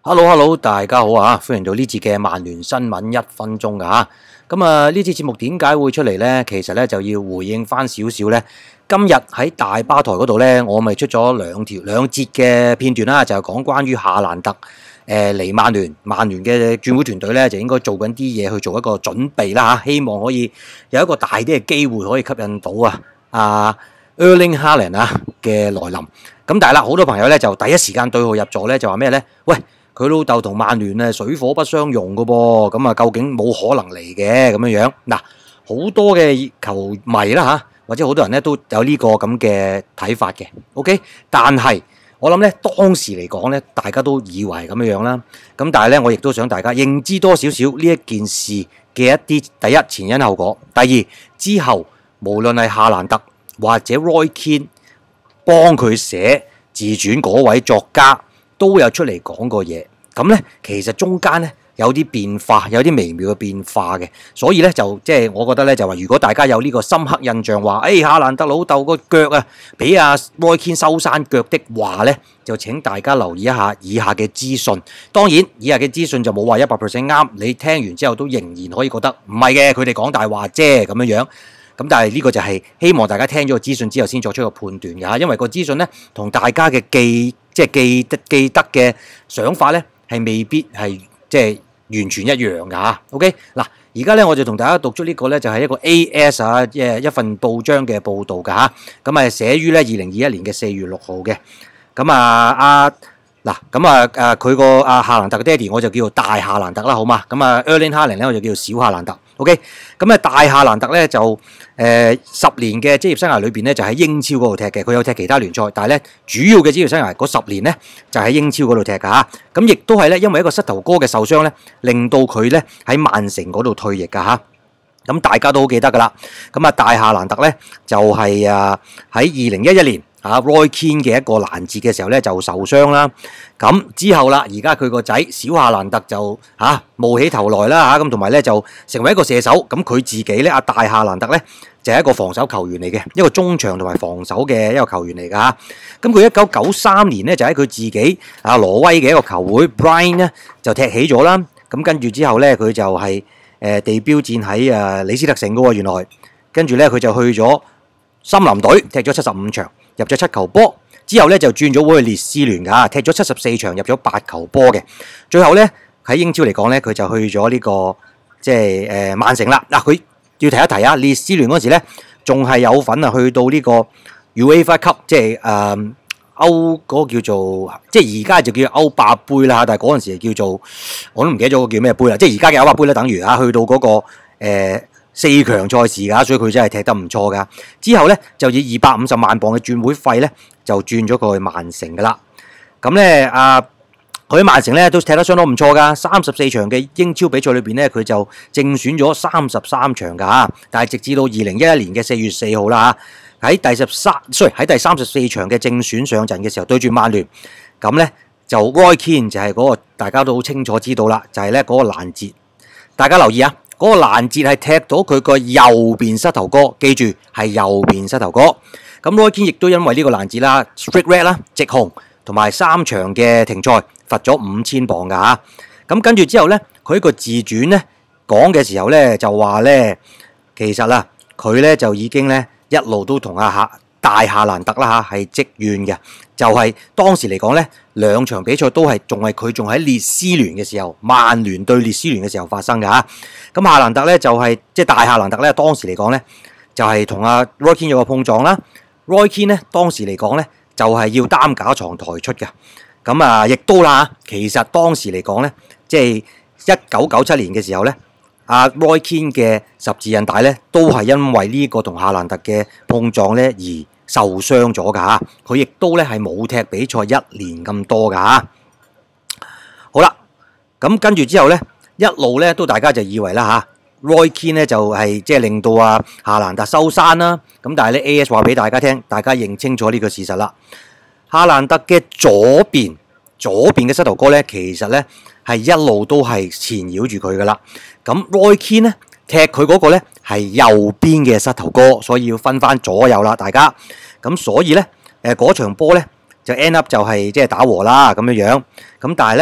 Hello，大家好啊！歡迎到呢節嘅曼聯新聞1分鐘噶吓。咁呢節節目點解會出嚟呢？其實咧就要回應翻少少咧。今日喺大巴台嗰度咧，我咪出咗兩節嘅片段啦，就係講關於夏蘭特嚟曼聯嘅轉會團隊咧，就應該做緊啲嘢去做一個準備啦吓，希望可以有一個大啲嘅機會可以吸引到Erling Haaland 嘅來臨。咁但係啦，好多朋友咧就第一時間對號入座咧，就話咩咧？喂！佢老豆同曼聯咧水火不相容嘅噃，咁究竟冇可能嚟嘅咁樣樣。嗱，好多嘅球迷啦吓，或者好多人咧都有呢個咁嘅睇法嘅。OK， 但係我諗咧當時嚟講咧，大家都以為係咁樣樣啦。咁但係咧，我亦都想大家認知多少少呢一件事嘅一啲第一前因後果，第二之後無論係夏蘭特或者 Roy Keane 幫佢寫自傳嗰位作家，都有出嚟講過嘢，咁咧其實中間咧有啲變化，有啲微妙嘅變化嘅，所以咧就即係我覺得咧就話，如果大家有呢個深刻印象話，夏蘭特老豆個腳啊，俾阿 Roy Keane 收山腳的話咧，就請大家留意一下以下嘅資訊。當然，以下嘅資訊就冇話100% 啱，你聽完之後都仍然可以覺得唔係嘅，佢哋講大話啫咁樣樣。咁但係呢個就係希望大家聽咗個資訊之後先作出個判斷嘅嚇，因為個資訊咧同大家嘅記得嘅想法咧係未必係即係完全一樣嘅嚇。OK， 嗱，而家咧我就同大家讀出呢個咧就係一個 AS 一份報章嘅報導嘅嚇，咁係寫於咧2021年嘅4月6號嘅。咁佢個夏蘭特嘅爹哋我就叫做大夏蘭特啦，好嘛？咁Erling Haaland咧我就叫做小夏蘭特。OK， 咁大夏蘭特咧就10年嘅職業生涯裏邊咧就喺英超嗰度踢嘅，佢有踢其他聯賽，但係咧主要嘅職業生涯嗰10年咧就喺英超嗰度踢㗎嚇。咁亦都係咧因為一個膝頭哥嘅受傷咧，令到佢咧喺曼城嗰度退役㗎嚇。咁大家都好記得㗎啦。咁大夏蘭特咧就係喺2011年。Roy Keane 嘅一個攔截嘅時候咧就受傷啦，咁之後啦，而家佢個仔小夏蘭特就冒起頭來啦嚇，咁同埋咧就成為一個射手，咁佢自己咧大夏蘭特咧就係一個防守球員嚟嘅，一個中場同埋防守嘅一個球員嚟㗎嚇。咁佢1993年咧就喺佢自己挪威嘅一個球會 Brighton 咧就踢起咗啦，咁跟住之後咧佢就係地標戰喺李斯特城嘅喎，原來跟住咧佢就去咗森林隊踢咗75場。入咗7球波，之後咧就轉咗會去列斯聯㗎，踢咗74場，入咗8球波嘅。最後咧喺英超嚟講咧，佢就去咗呢個即係曼城啦。嗱，佢要提一提列斯聯嗰時咧，仲係有份去到呢個 UEFA Cup， 即係歐嗰個叫做，即係而家就叫歐霸杯啦，但係嗰陣時叫做我都唔記得咗個叫咩杯啦，即係而家嘅歐霸杯啦，等於去到嗰個4強賽事㗎，所以佢真係踢得唔錯㗎。之後咧就以250萬磅嘅轉會費咧，就轉咗過去曼城㗎啦。咁咧佢喺曼城咧都踢得相當唔錯㗎。34場嘅英超比賽裏邊咧，佢就正選咗33場㗎嚇。但係直至到2011年嘅4月4號啦嚇，喺第34場嘅正選上陣嘅時候，對住曼聯，咁咧就 Roy Keane 就係嗰個大家都好清楚知道啦，就係咧嗰個攔截。大家留意啊！嗰個攔截係踢到佢個右邊膝頭哥，記住係右邊膝頭哥。咁 Roy Keane 亦都因為呢個攔截啦 ，strict red 啦，直紅同埋3場嘅停賽，罰咗5000磅㗎嚇。咁跟住之後咧，佢個自傳咧講嘅時候咧就話咧，其實佢咧就已經咧一路都同大夏蘭特啦嚇係積怨嘅，就係當時嚟講咧2場比賽都係佢仲喺列斯聯嘅時候，曼聯對列斯聯嘅時候發生嘅嚇。咁夏蘭特咧就係即係大夏蘭特咧當時嚟講咧就係同Roy Keane有個碰撞啦。Roy Keane咧當時嚟講咧就係要擔架床抬出嘅。咁亦都啦，其實當時嚟講咧，即係1997年嘅時候咧。Roy Keane 嘅十字韌帶咧，都係因為呢個同夏蘭特嘅碰撞咧而受傷咗㗎嚇。佢亦都咧係冇踢比賽1年咁多㗎嚇。好啦，咁跟住之後咧，一路咧都大家就以為啦嚇，Roy Keane咧就係即係令到夏蘭特收山啦。咁但係咧 AS 話俾大家聽，大家認清楚呢個事實啦。夏蘭特嘅左邊嘅膝頭哥咧，其實咧係一路都係纏繞住佢㗎啦。咁 Roy Keane咧踢佢嗰個咧係右邊嘅膝頭哥，所以要分翻左右啦，大家。咁所以咧嗰場波咧就 end up 就係即係打和啦咁樣樣。咁但係咧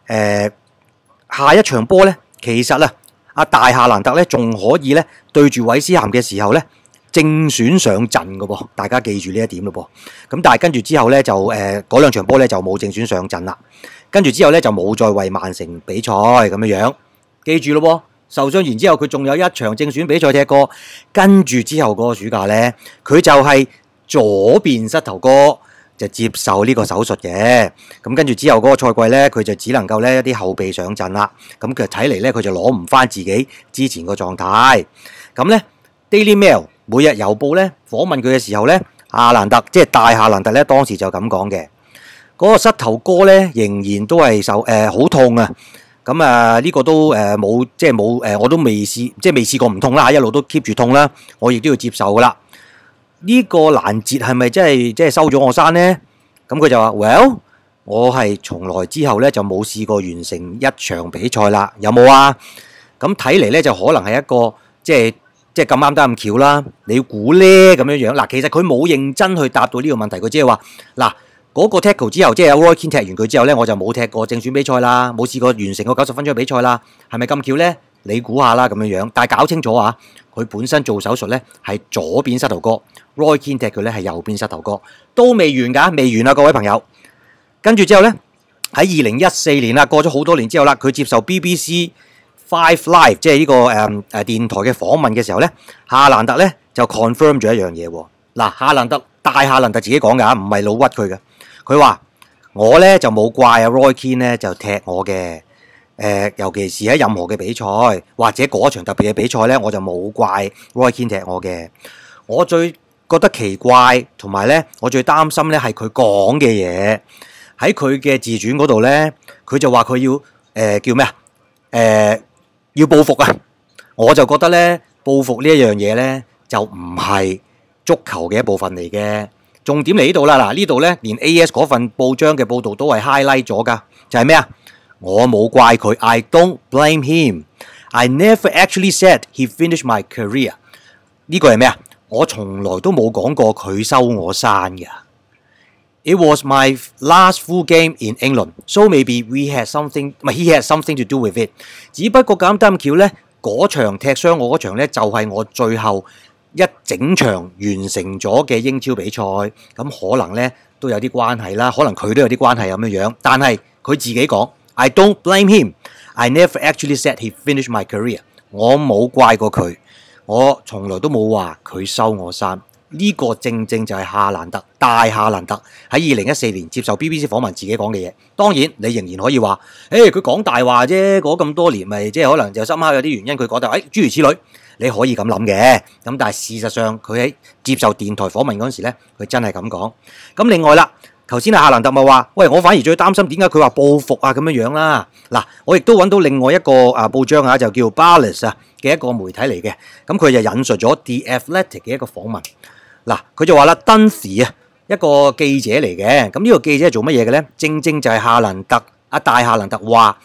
下一場波咧，其實啊，阿大夏蘭特咧仲可以咧對住韋斯咸嘅時候咧正選上陣嘅噃，大家記住呢一點咯噃。咁但係跟住之後咧就嗰兩場波咧就冇正選上陣啦，跟住之後咧就冇再為曼城比賽咁樣樣，記住咯噃。受傷完之後，佢仲有一場正選比賽踢過，跟住之後嗰個暑假咧，佢就係左邊膝頭哥就接受呢個手術嘅。咁跟住之後嗰個賽季咧，佢就只能夠咧一啲後備上陣啦。咁佢睇嚟咧，佢就攞唔翻自己之前個狀態。咁咧 Daily Mail 每日郵報咧訪問佢嘅時候咧，夏蘭特即係大夏蘭特咧當時就咁講嘅，嗰個膝頭哥咧仍然都係好痛啊！咁呢個都冇即係冇我都未試過唔痛啦，一路都 keep 住痛啦，我亦都要接受噶啦。呢個攔截係咪真係收咗我山呢？咁佢就話 ：Well， 我係從來之後咧就冇試過完成一場比賽啦，有冇啊？咁睇嚟咧就可能係一個即係咁啱得咁巧啦。你要估咧咁樣樣嗱，其實佢冇認真去答到呢個問題，佢只係話嗱。嗰個 tackle 之後，即係 Roy Keane 踢完佢之後咧，我就冇踢過正選比賽啦，冇試過完成個90分鐘嘅比賽啦，係咪咁巧咧？你估下啦咁樣樣，但係搞清楚啊，佢本身做手術咧係左邊膝頭哥 ，Roy Keane 踢佢咧係右邊膝頭哥，都未完㗎，未完啊各位朋友。跟住之後咧，喺2014年啦，過咗好多年之後啦，佢接受 BBC Five Live 即係呢個電台嘅訪問嘅時候咧，夏蘭特咧就 confirm 咗一樣嘢喎。嗱，大夏蘭特自己講㗎，唔係老屈佢嘅。佢話：我咧就冇怪阿 Roy Keane 咧就踢我嘅，尤其是喺任何嘅比賽或者嗰場特別嘅比賽咧，我就冇怪 Roy Keane 踢我嘅。我最覺得奇怪同埋咧，我最擔心咧係佢講嘅嘢喺佢嘅自傳嗰度咧，佢就話佢要叫咩啊？要報復啊！我就覺得咧，報復呢一樣嘢咧就唔係足球嘅一部分嚟嘅。重點嚟呢度啦，嗱呢度咧，連 AS 嗰份報章嘅報導都係 highlight 咗㗎，就係咩啊？我冇怪佢 ，I don't blame him. I never actually said he finished my career. 呢個係咩啊？我從來都冇講過佢收我山㗎。It was my last full game in England, so maybe he had something to do with it. 只不過咁啱巧咧，嗰場踢傷我嗰場咧，就係我最後一整場完成咗嘅英超比賽，咁可能咧都有啲關係啦，可能佢都有啲關係咁樣樣。但係佢自己講 ，I don't blame him. I never actually said he finished my career. 我冇怪過佢，我從來都冇話佢收我山。呢個正正就係大夏蘭特喺2014年接受 BBC 訪問自己講嘅嘢。當然你仍然可以話，佢講大話啫，嗰咁多年咪即係可能就深刻有啲原因，佢講大話，諸如此類。你可以咁諗嘅，咁但係事實上佢喺接受電台訪問嗰陣時咧，佢真係咁講。咁另外啦，頭先夏蘭特咪話，喂，我反而最擔心點解佢話報復啊咁樣樣啦。嗱，我亦都揾到另外一個報章啊，就叫 Ballast 嘅一個媒體嚟嘅，咁佢就引述咗 The Athletic 嘅一個訪問。嗱，佢就話啦，Dunphy 啊，一個記者嚟嘅，咁呢個記者係做乜嘢嘅咧？正正就係大夏蘭特話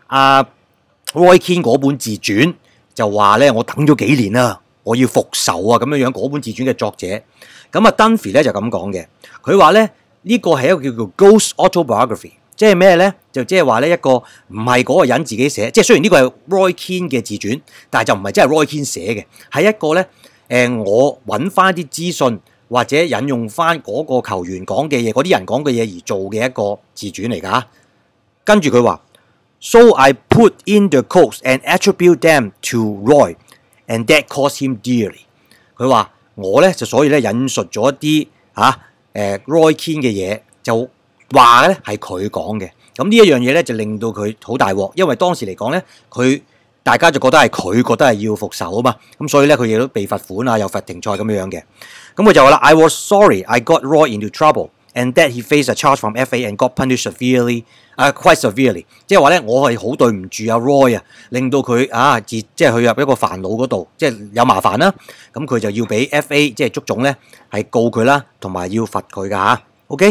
Roy Keane 嗰本自傳。就話咧，我等咗幾年啦，我要復仇啊咁樣樣。嗰本自傳嘅作者，咁Dunphy 咧就咁講嘅。佢話咧呢個係一個叫做 Ghost Autobiography， 即係咩咧？就即係話咧一個唔係嗰個人自己寫，即係雖然呢個係 Roy Keane 嘅自傳，但係就唔係真係 Roy Keane 寫嘅，係一個咧我揾翻啲資訊或者引用翻嗰個球員講嘅嘢，嗰啲人講嘅嘢而做嘅一個自傳嚟㗎。跟住佢話。So I put in the quotes and attribute them to Roy, and that cost him dearly。佢話我咧就所以咧引述咗一啲Roy Keane 嘅嘢，就話咧係佢講嘅。咁呢一樣嘢咧就令到佢好大鑊，因為當時嚟講咧，大家就覺得係佢覺得係要復仇啊嘛。咁所以咧佢亦都被罰款啊，又罰停賽咁樣嘅。咁佢就話啦 ，I was sorry I got Roy into trouble。And that he faced a charge from FA and got punished quite severely， 即係話咧，我係好對唔住阿 Roy 啊，令到佢即係去入一個煩惱嗰度，即係有麻煩啦。咁佢就要俾 FA 即係足總咧係告佢啦，同埋要罰佢噶嚇。OK，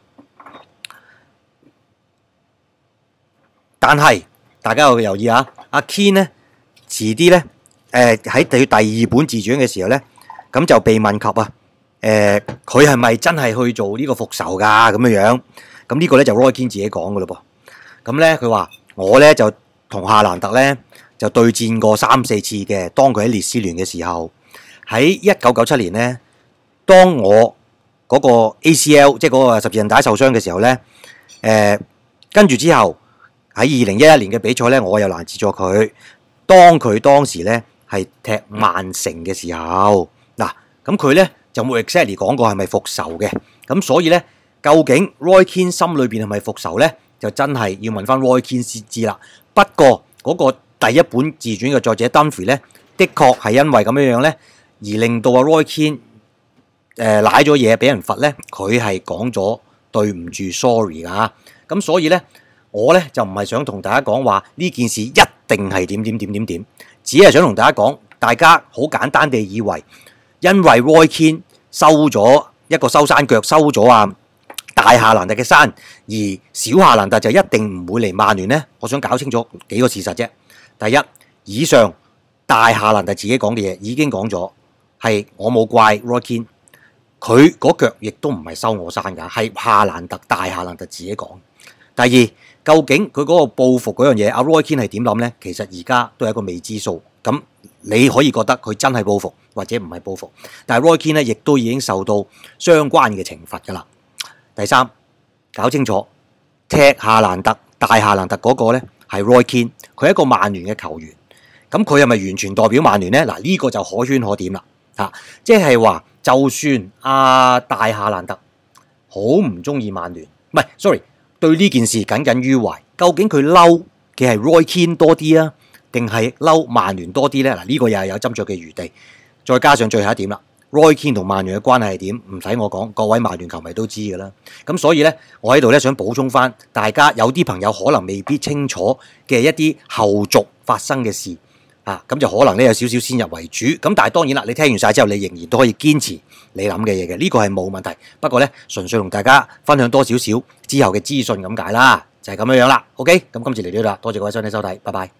但係大家要留意啊，阿 Keane 咧遲啲咧喺佢第二本自傳嘅時候咧，咁就被問及啊。佢係咪真係去做呢個復仇㗎咁樣樣？咁呢個咧就 Roy Keane 自己講㗎咯噃。 咁咧佢話我咧就同夏蘭特咧就對戰過3、4次嘅，當佢喺列斯聯嘅時候，喺1997年咧，當我嗰個 ACL 即係嗰個十字韌帶受傷嘅時候咧，跟住之後喺2011年嘅比賽咧，我又攔截咗佢。當佢當時咧係踢曼城嘅時候，嗱咁佢咧就冇 exactly 講過係咪復仇嘅，咁所以咧究竟 Roy Keane 心裏邊係咪復仇咧，就真係要問翻 Roy Keane 先知啦。不過嗰個第一本自傳嘅作者 Dunphy 咧，的確係因為咁樣樣咧，而令到阿 Roy Keane 賴咗嘢俾人罰咧，佢係講咗對唔住 sorry 噶。咁所以咧，我咧就唔係想同大家講話呢件事一定係點，只係想同大家講，大家好簡單地以為，因為 Roy Keane 收咗一個收山腳，收咗啊大夏蘭特嘅山，而小夏蘭特就一定唔會嚟曼聯呢。我想搞清楚幾個事實啫。第一，以上大夏蘭特自己講嘅嘢已經講咗，係我冇怪 Roy Keane，佢嗰腳亦都唔係收我山㗎，係大夏蘭特自己講。第二，究竟佢嗰個報復嗰樣嘢，阿 Roy Keane 係點諗呢？其實而家都係一個未知數。咁你可以覺得佢真係報復，或者唔係報復。但係 Roy Keane 咧，亦都已經受到相關嘅懲罰㗎啦。第三，搞清楚踢夏蘭特、大夏蘭特嗰個咧係 Roy Keane，佢係一個曼聯嘅球員。咁佢係咪完全代表曼聯呢？嗱，呢個就可圈可點啦。即係話，就算大夏蘭特好唔中意曼聯，唔係 sorry。對呢件事耿耿於懷，究竟佢嬲嘅係 Roy Keane 多啲啊，定係嬲曼聯多啲呢？嗱，呢個又係有斟酌嘅餘地。再加上最後一點啦 ，Roy Keane 同曼聯嘅關係係點？唔使我講，各位曼聯球迷都知㗎啦。咁所以呢，我喺度咧想補充翻，大家有啲朋友可能未必清楚嘅一啲後續發生嘅事啊，咁就可能咧有少少先入為主。咁但係當然啦，你聽完晒之後，你仍然都可以堅持你諗嘅嘢嘅，呢個係冇問題。不過咧，純粹同大家分享多少少之後嘅資訊咁解啦，就係咁樣樣啦。OK，咁今次嚟到呢度啦，多謝各位收睇，拜拜。